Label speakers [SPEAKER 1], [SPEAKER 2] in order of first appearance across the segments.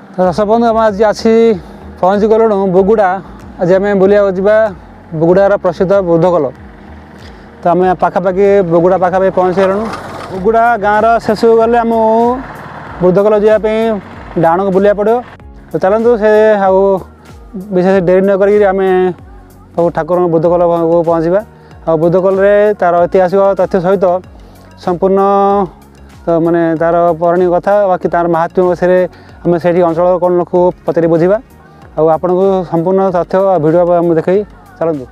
[SPEAKER 1] दर्शक बंधु आम आज आसी पहुँची गलु बुगुड़ा। आज आम बुलिया जा बुगुड़ार प्रसिद्ध बुधकल। तो आम पाखापाखि बुगुड़ा पाखापाखि पहुँची गलु। बुगुड़ा गाँव शेष गले आम बुधकल जावाई डाण को बुलिया पड़ो। तो चलतु से विशेष डेरी न करें आम ठाकुर बुधकल को पहुँचा। आ बुधकल तार ऐतिहासिक तथ्य सहित संपूर्ण तो माने तार पौराणिक कथा बाकी तार महात्म्य विषय आम से अंचल कौन लोक पचारि बुझा। आपन को संपूर्ण तथ्य भिडियो मुझे देखी चलतु।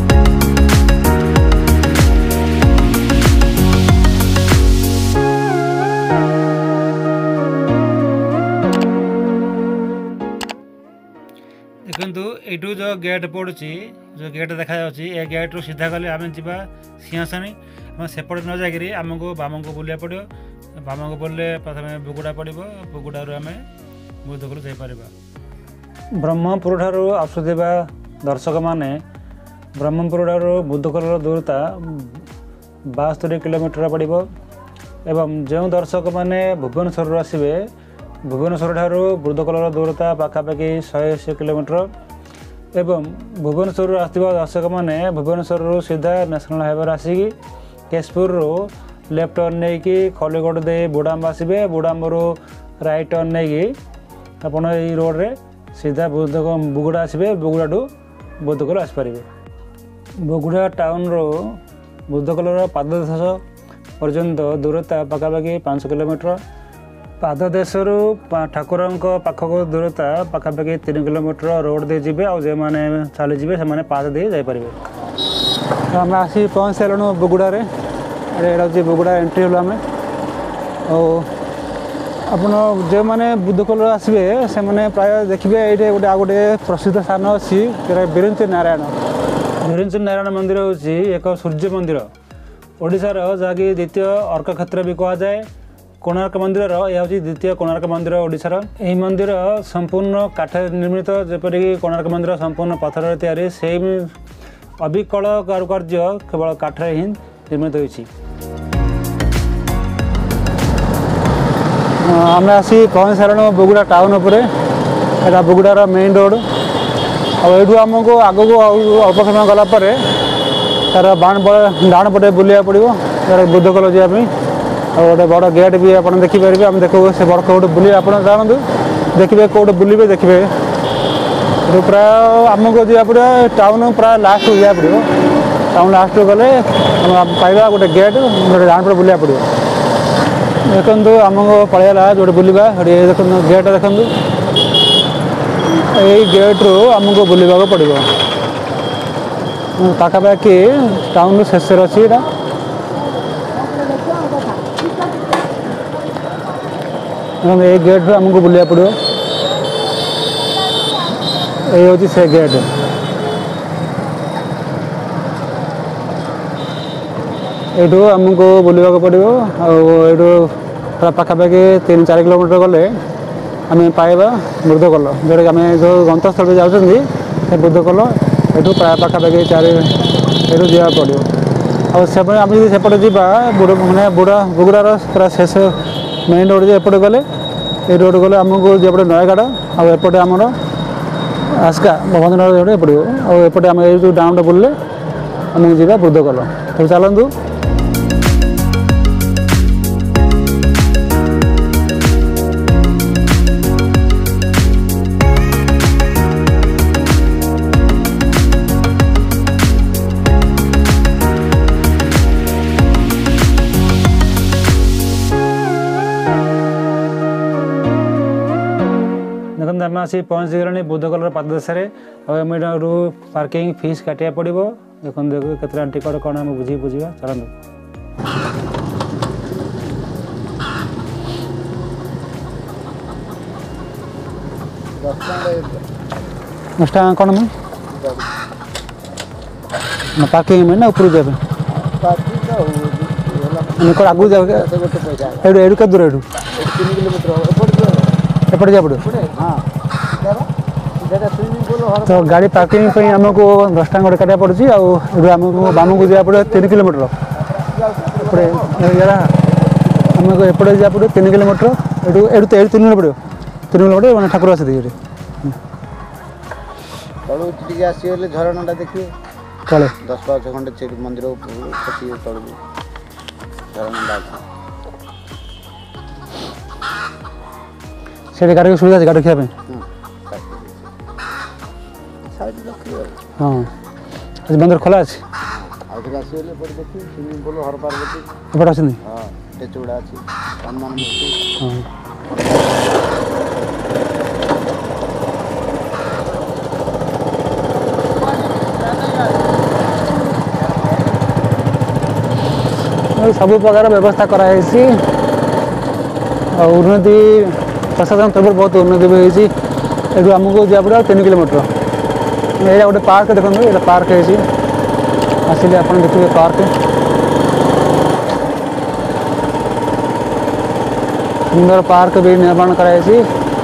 [SPEAKER 1] देखु यू जो गेट पड़ू जो गेट देखा ये गेट रू सीधा गले आम जा सिंहासनी आम सेपटे न जाकि आमको बाम को बुलिया पड़ो। बाम को बोले प्रथम बुगुड़ा पड़ो। बुगुड़ा आम बुधकल जापर। ब्रह्मपुर ठारू आसुवा दर्शक माने ब्रह्मपुर ठारू बुधकल दूरता 72 किलोमीटर पड़ो। एवं जो दर्शक माने भुवनेश्वर आसवे भुवनेश्वर ठारू बुधकल दूरता पाखापाखि 180 किलोमीटर। एवं भुवनेश्वर आसवा दर्शक माने भुवनेश्वर सीधा नेशनल हाईवे आसिकी केशपुर लेफ्ट टर्न नहीं कि खलीगढ़ दे बुड़ाम्ब आसवे। बुड़ाम्ब राइट टर्न नहीं कि आपड़ ये रोड रे सीधा बुगुड़ा आसवे। बुगुड़ा टू बुधकल आसपारे। बुगुड़ा टाउन रो बुधकल पाददेश पर्यंत दूरता पाखापाखि 500 किलोमीटर। पाददेश ठाकुर पाखक दूरता पाखापाखि 3 किलोमीटर रोड दे जी आने मैंने चली जी से पाद दे जापर। आम आसी पहुँच सारूँ बुगुड़ा। ये बुगुड़ा एंट्री हल आम आप जो मैंने बुधकल आसवे से मैंने प्राय देखिए ये गोटे आ गए प्रसिद्ध स्थान अच्छी बीरेन्द्र नारायण। बीरेन्द्र नारायण मंदिर हूँ एक सूर्य मंदिर ओडिशार जहाँकि द्वितीय अर्क क्षेत्र भी कहुए। कोणार्क मंदिर यह हूँ द्वितीय कोणार्क मंदिर ओडिशार। यह मंदिर संपूर्ण काठ निर्मित जेपरिक कोणार्क मंदिर संपूर्ण पत्थर तैयारी से अविकल कारुकार्य केवल काठर ही निर्मित होती। आम आसी पहुँच सारूँ बुगुड़ा टाउन उपर। यहाँ बुगुड़ार मेन रोड आठू आमको आग को अल्प समय गलापर तार डाण पटे बुलिया पड़ो बुधकल जावाई। गोटे बड़ गेट भी आप देखिपारे। आम देखो से बड़ कौटे बुले आप जानतु देखिए कौटे बुले देखिए प्राय आमको जा पड़ो टाउन प्राय लास्ट को जा पड़ो। टाउन लास्ट गले पाइबा गोटे गेट गोटे डाण पटे बुलिया पड़ो। देखो आमको पलैला जो बुलवा देखो गेट देखो यही गेट रू आमको बुलवा पड़ो। पाखापाखि टाउन शेष अच्छी ये गेट रू आमको बुलिया पड़ो। ये हूँ से गेट। यू आमको बुलवा पड़ो। आठू पाखापाखि 3-4 किलोमीटर गले आम पाइबा बुधकल जोटा आम जो गंतस्थल जाऊँगी से बुधकल। यू प्राय पाखापाखि 4 यू जावा पड़ो। आम सेपटे जा मैंने बुगुड़ार पूरा शेष मेन रोड एपटे गले ये रोड गले आमको जेपटे नयगढ़ आउटे आमर आस्का भवनगर एपटे आउटे आम ये डाउन बुलले आमको जा बुधकल। तो चलतु आम आसी पहुँच गले बुधकल पाददेश। पार्किंग फीस काटा पड़ो। देखो देखो केतना टिकट कौन आम बुझा चलते। 10 टाँग कौन पार्किंग में ना ऊपर जाए आगू जाओ के दूर एटू 3 किलोमीटर एपटे जा पड़ो। तो गाड़ी पार्किंग आमको 10 टाँग गोटे काटा पड़ी। आमको बाम को जा पड़ो 3 किलोमीटर आमको एपटे जा पड़ो 3 किलोमीटर। एटू 3 किलोमीटर पड़ो।
[SPEAKER 2] ତିରୁମୂଳ ପଟେ ମାନେ ଠାକୁର ଆସନ୍ତି ଏଠି
[SPEAKER 3] तलू टे आसगले झरणाटा देखिए
[SPEAKER 2] तले
[SPEAKER 3] 10-5 खंडे से मंदिर उपरू तलू झरणाटा
[SPEAKER 2] से गाड़ी सुविधा है गाड़ी रखा हाँ आज मंदिर खोला अच्छे
[SPEAKER 3] आसगले देखिए स्विमिंग पूल हर पार्वती
[SPEAKER 2] एपटे अच्छे
[SPEAKER 3] हाँ टेचुड़ा अच्छी हनुमान मूर्ति
[SPEAKER 2] हाँ सब प्रकार व्यवस्था कराई उन्नति प्रशासन तरफ बहुत उन्नति भी होती ये आमको जा पड़े 3 किलोमीटर ये गोटे पार्क देखो ये पार्क है आसिले आप देखिए पार्क सुंदर पार्क भी निर्माण कराई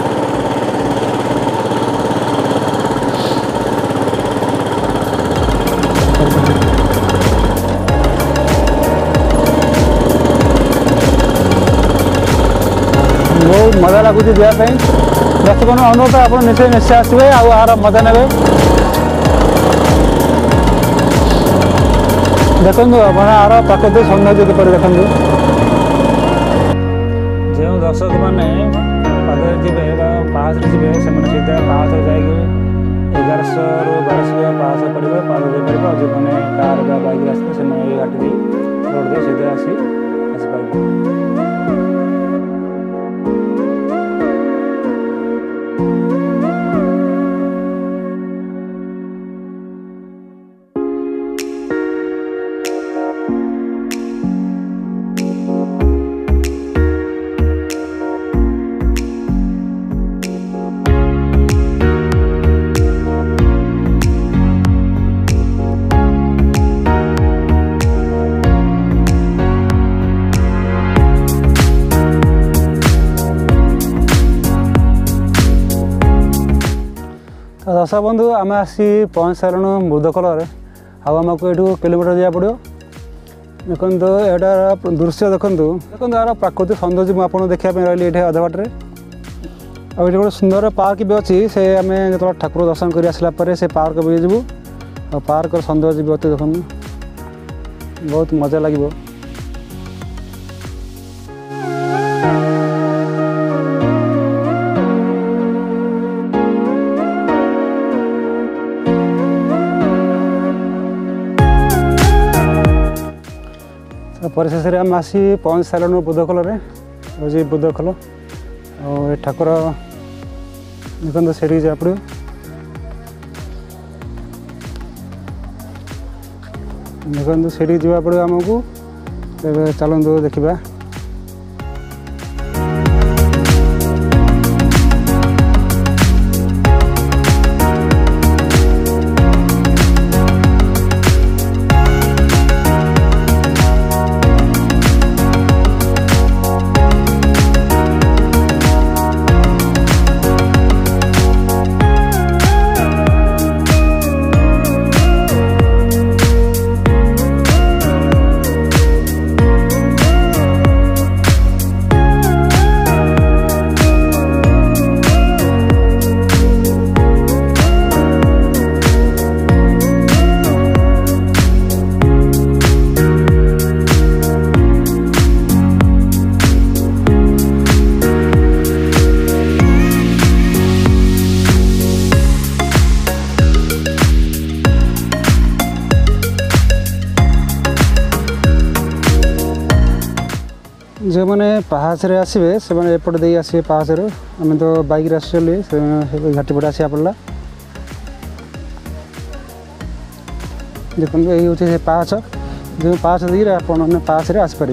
[SPEAKER 2] बहुत मजा लगुच जावाई दर्शक अनुरोध आप निश्चय निश्चय आसवे आर मजा ने देखु आर प्राकृतिक सौंदर्य किपर देखु जो दर्शक मैंने पादे जी पास जी से सीधा पास जाए 1100 ରୁ 1200 पास पड़े पाद जापर जो मैंने कार बाइक आसते से घाटी दी रोड दे सीधे आसीपारे दर्शक बंधु आम आसी पहुँच सारूँ मुदखल आमको ये किलोमीटर जाए पड़ो देखो यार दृश्य देखो देखो यार प्राकृतिक सौंदर्य मुझे देखा रही ये अधा बाटे और ये गोटे सुंदर पार्क भी अच्छी से आम जो ठाकुर दर्शन कर आसला से पार्क भी जीवु और पार्क सौंदर्य भी अच्छे देखो बहुत मजा लगे परिशेष आम आसी पहुँच सारूँ बुद्धखल हूँ बुद्धखल और ठाकुर देखो से जा पड़ो देखो से जा पड़ो आमको चलतु देखा जो मैंने पहाड़ रे आसवे से मैंने एपट दे आसवे पहाड़ आम तो बाइक आसली घाटी पटे आसा पड़ा देखो ये हूँ से पाँच जो पाँच देखिए आपने पाँच रे आसपारे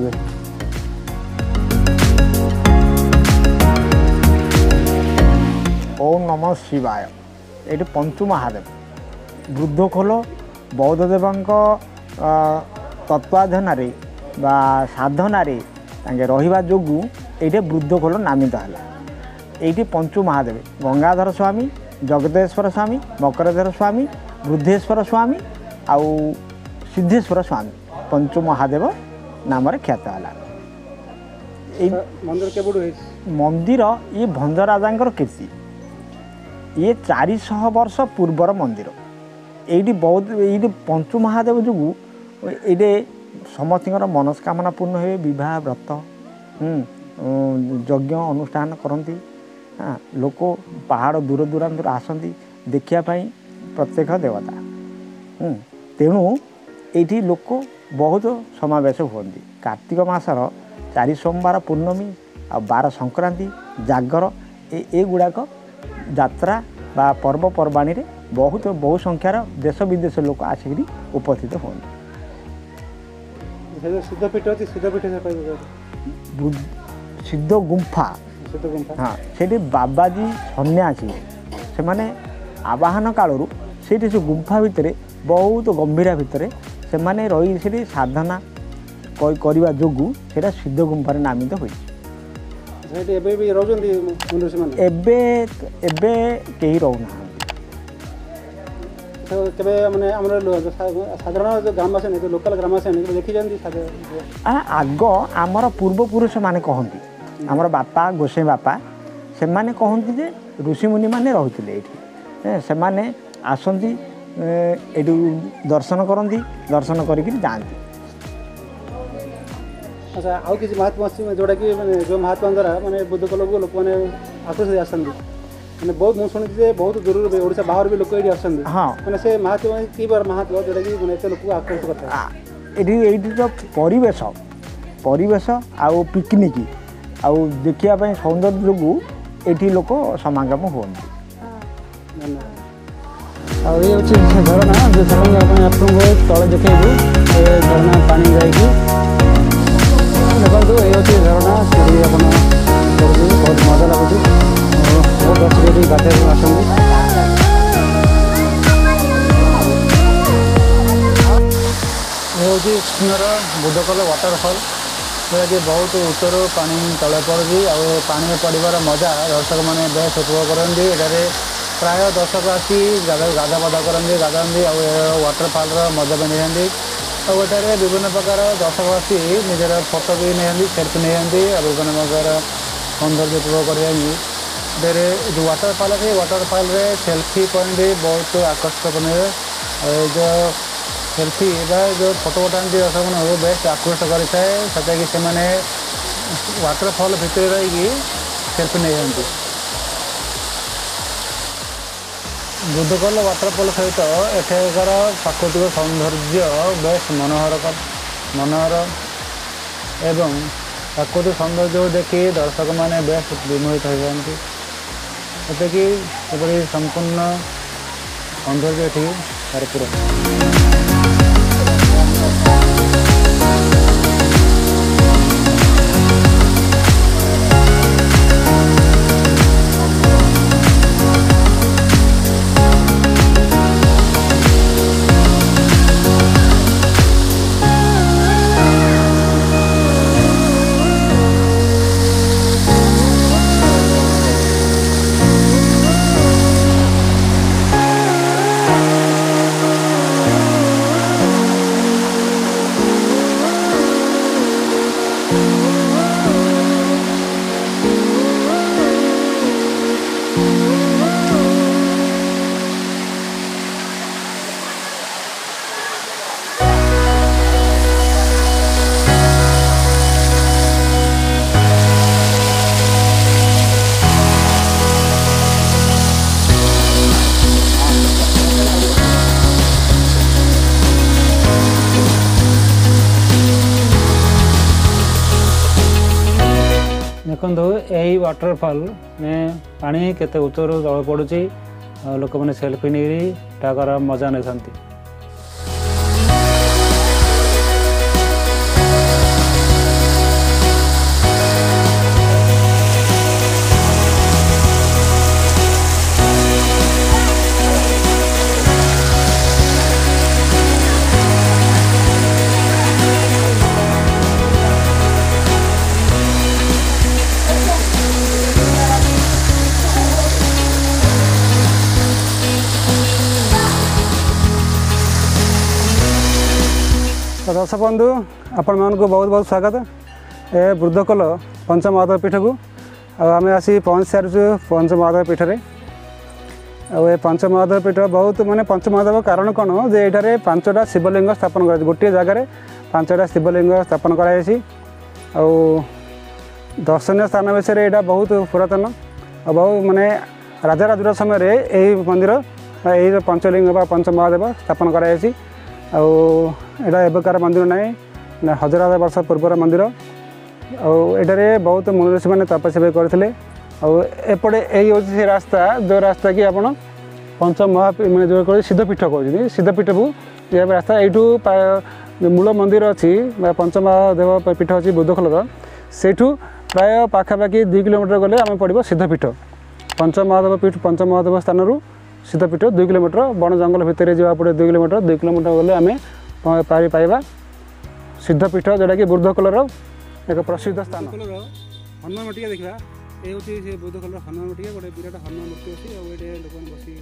[SPEAKER 3] ओम नमः शिवाय ये पंचु महादेव बुद्धखोल बौद्धदेव तत्वाधन साधन रहा जो ये बुद्धखोल नामित है ये पंचु महादेव गंगाधर स्वामी जगदेश्वर स्वामी मकरधर स्वामी बुद्धेश्वर स्वामी आउ सिद्धेश्वर स्वामी पंचु महादेव नाम ख्यात है।
[SPEAKER 2] मंदिर के
[SPEAKER 3] मंदिर ये भंजराजा कीर्ति ये 400 वर्ष पूर्वर मंदिर ये बहुत ये पंचु महादेव जो ये समस्त मनस्कामना पूर्ण हुए विवाह व्रत यज्ञ अनुष्ठान करती हाँ लोक पहाड़ दूर दूरांतर आसती देखापी प्रत्येक देवता तेणु ये लोक बहुत समावेश हुंती कार्तिक मासर 4 सोमवार पूर्णमी आ 12 संक्रांति जागर ए गुड़ाक यात्रा बा पर्वपर्वाणी रे बहुत बहु संख्यार देश विदेश लोक आसिक उपस्थित होती सिद्ध गुंफा हाँ से बाबाजी सन्यासी से माने आवाहन कालू से गुंफा भितर बहुत गंभीर भितर से माने रही से साधना करने जोगु से सिद्ध गुंफार नामित हो कहीं रोना आग आमर पूर्वपुरुष माने कहती आमर बापा गोसाई बापा से माने कहती जे ऋषि मुनि माने रहुथिले एठी से माने आसंती एटू दर्शन करती दर्शन करके जाती।
[SPEAKER 2] अच्छा आउ किसी महात्मा अच्छी जोटा कि जो महात्मा द्वारा माने बुद्ध कल को लोक मैंने आकर्षित आसती मैंने बहुत मुझे शुणी बहुत दूर ओडिशा बाहर भी लोक ये आसती
[SPEAKER 3] हाँ
[SPEAKER 2] मैंने से महात्मा की बार महात्मा जोटा कि मैंने एत लोक आकर्षित करता
[SPEAKER 3] ये परिवेश परिवेश आउ पिकनिक आउ देखा सौंदर्य जो ये लोक समागम होती
[SPEAKER 2] ये हूँ झरना जो झरना आपको तले देखू झरना पानी जाइए देखो ये हूँ झरना सीढ़ी आप बहुत मजा लगुच बहुत दर्शक गाधे आसती ये हूँ सुंदर बुद्धकल वाटरफल जोटा कि बहुत उच्चर पानी तले पड़ी पानी पड़ार मजा दर्शक मैंने बेस उपभोग करती एठारे प्राय दर्शक आसी गाधा पाधा करती गाधाती वाटरफल मजा भी नहीं एठारे विभिन्न प्रकार दर्शक आसी निजर फोटो भी नहीं सेल्फी नहीं विभिन्न प्रकार सौंदर्य उपभोग करने जो वाटरफल है वाटरफल सेल्फी पॉइंट भी बहुत आकर्षक बने जो सेल्फी जो फोटो उठाती दर्शक मैं बेस्ट आकर्षित करता कि से वाटरफल भितर रही सेल्फी नहीं जाती बुद्धकल वाटरफल सहित एठार प्राकृतिक सौंदर्य बेस मनोहर एवं प्राकृतिक सौंदर्य देखी दर्शक मैंने बेस विमोहित हो जाती एपरी संपूर्ण सौंदर्य ये भरपूर। देखो यही वाटरफल में पानी केते उच्चर तल पड़ुची लोक मैंने सेल्फी नहीं मजा नहीं था। तो दर्शक बंधु आपण मान को बहुत बहुत स्वागत ए बुद्धकल पंचमहादेव पीठ को आम आसी पहुँच सारूँ पंचमहादेव पीठ में ए पंचमहादेव पीठ बहुत माने पंचमहादेव कारण कौन जे ये 5टा शिवलिंग स्थापन कर गोटे जगार 5टा शिवलिंग स्थापन कराई दर्शनीय स्थान विषय यहाँ बहुत पुरातन बहुत माने राजा राजुर समय यही मंदिर यही पंचलिंग पंचमहादेव स्थापन कराई यहाँ एवकार मंदिर ना 1000 वर्ष पूर्वर मंदिर आठारे बहुत मुनि ऋषि मैंने तपस्या भी करते एपटे यही हूँ से रास्ता जो रास्ता कि आप मैंने जो कह सिद्धपीठ कहते सिद्धपीठ को यह रास्ता यू मूल मंदिर अच्छी पंचमहादेव पीठ अच्छी बुद्धखोलर सेठू प्राय पाखापाखि 2 किलोमीटर गले आम पड़ो सिद्धपीठ पंचमहादेव स्थान सिद्धपीठ 2 किलोमीटर बण जंगल भितर जावा पड़े 2 किलोमीटर गले आम पाइबा सिद्धपीठ जोटा कि बुद्धखोलर एक प्रसिद्ध स्थान हनुमान मटिया देखा ये हूँ से बुद्धखोलर हनुमान मटिया गोटे विराट हनुमान मूर्ति अच्छी और ये लोक बस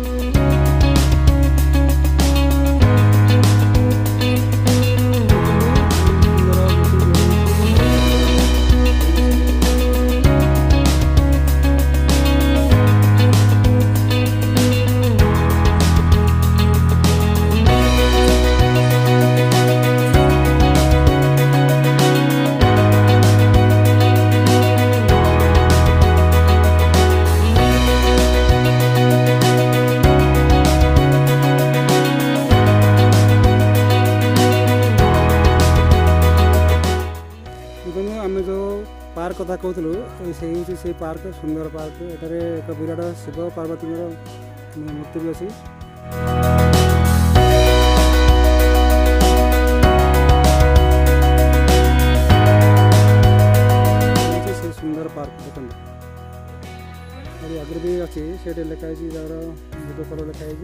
[SPEAKER 2] पार्क कथा कहूँ से पार्क सुंदर पार्क एठारे एक विराट शिव पार्वती मूर्ति भी अच्छी से सुंदर पार्क देखते आगे भी अच्छी से लिखाई बुद्धखोल लिखाई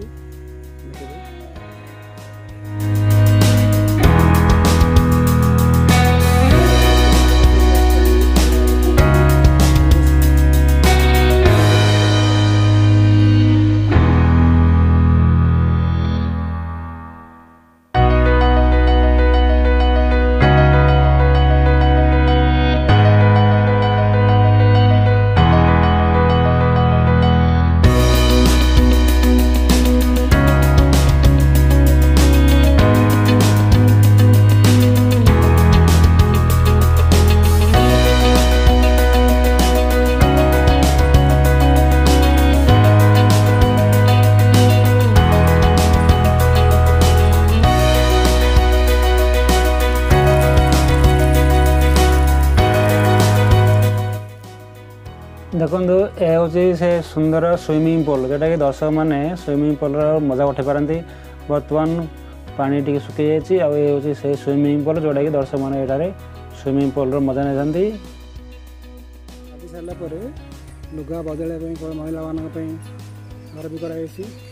[SPEAKER 2] देखो यह हूँ से सुंदर स्विमिंग पूल जोटा कि दर्शक मैंने स्विमिंग पूल मजा उठाई पारती बर्तमान पानी टी सुखी जाइए और ये हूँ से स्विमिंग पूल जोटा कि दर्शक मैंने ये स्विमिंग पूल मजा नहीं गाधी सारापर लुगा बदल महिला मान घर भी कराई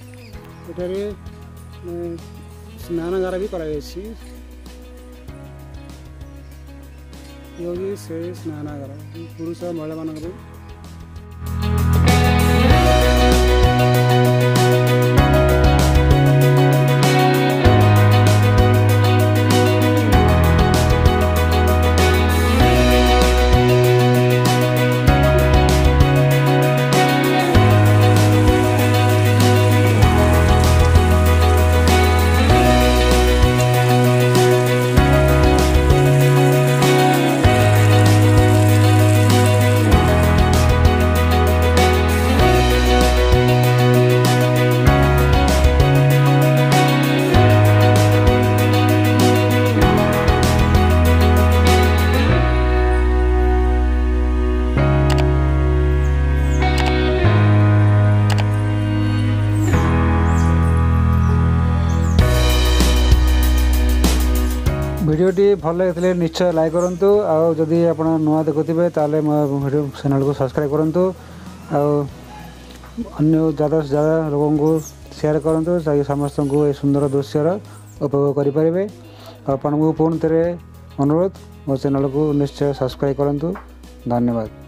[SPEAKER 2] स्नानगार भी कराई से स्नानगार पुरुष महिला मान भिडियोटी भल लगे निश्चय लाइक करूँ आदि आप नुआ देखुवे ताले मो भिडियो चैनल को सब्सक्राइब करूँ अन्य ज़्यादा से ज़्यादा लोगों को शेयर करूँ ताकि समस्त को ये सुंदर दृश्यर उपभोग करेंगे आपको पुणी थे अनुरोध मो चैनल को निश्चय सब्सक्राइब करूँ धन्यवाद।